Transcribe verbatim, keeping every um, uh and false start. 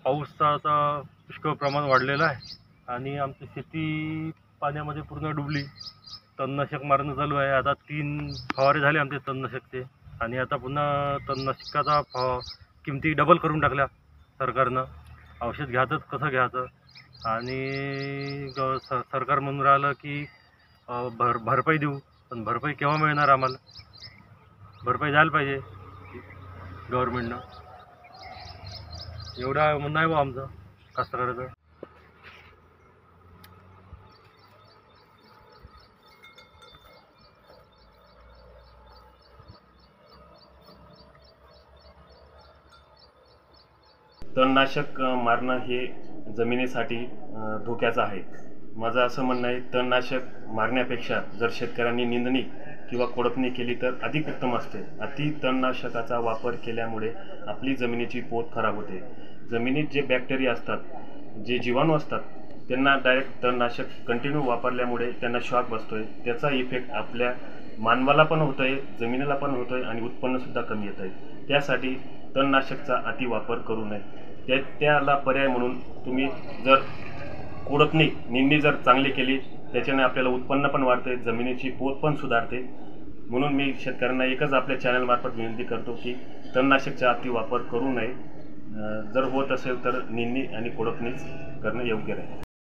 पावसाचा पुष्कळ प्रमाण वाढलेलं आहे आणि आमची शेती पाण्यामध्ये पूर्ण डुबली. तणनाशक मारणं चालू आहे. आता तीन फवारे झाले आमचे तणनाशकचे आणि आता पुन्हा तणनाशकाचा फवा किमती डबल करून टाकल्या सरकारनं. औषध घ्यायचं कसं घ्यायचं आणि ग स सरकार म्हणून राहिलं की भर भरपाई देऊ, पण भरपाई केव्हा मिळणार आम्हाला? भरपाई द्यायला पाहिजे गव्हर्मेंटनं. एवढा म्हणणं आहे बा आमचं कास्तकाराचं. तणनाशक मारणं हे जमिनीसाठी धोक्याचं आहे. माझं असं म्हणणं आहे, तणनाशक मारण्यापेक्षा जर शेतकऱ्यांनी निंदणी किंवा खोडपणी केली तर अधिक उत्तम असते. अति तणनाशकाचा वापर केल्यामुळे आपली जमिनीची पोत खराब होते. जमिनीत जे बॅक्टेरिया असतात, जे जीवाणू असतात, त्यांना डायरेक्ट तणनाशक कंटिन्यू वापरल्यामुळे त्यांना शॉक बसतोय. त्याचा इफेक्ट आपल्या मानवाला पण होतो आहे, जमिनीला पण होतो आहे आणि उत्पन्नसुद्धा कमी येत आहे. त्यासाठी तणनाशकचा अति वापर करू नये. त्या त्याला पर्याय म्हणून तुम्ही जर कोळपणी निंदणी जर चांगली केली, त्याच्याने आपल्याला उत्पन्न पण वाढते, जमिनीची पोत पण सुधारते. म्हणून मी शेतकऱ्यांना एकच आपल्या चॅनलमार्फत विनंती करतो की तणनाशकचा अति वापर करू नये. जर होत असेल तर निंदणी आणि कोळपणीच करणं योग्य राहील.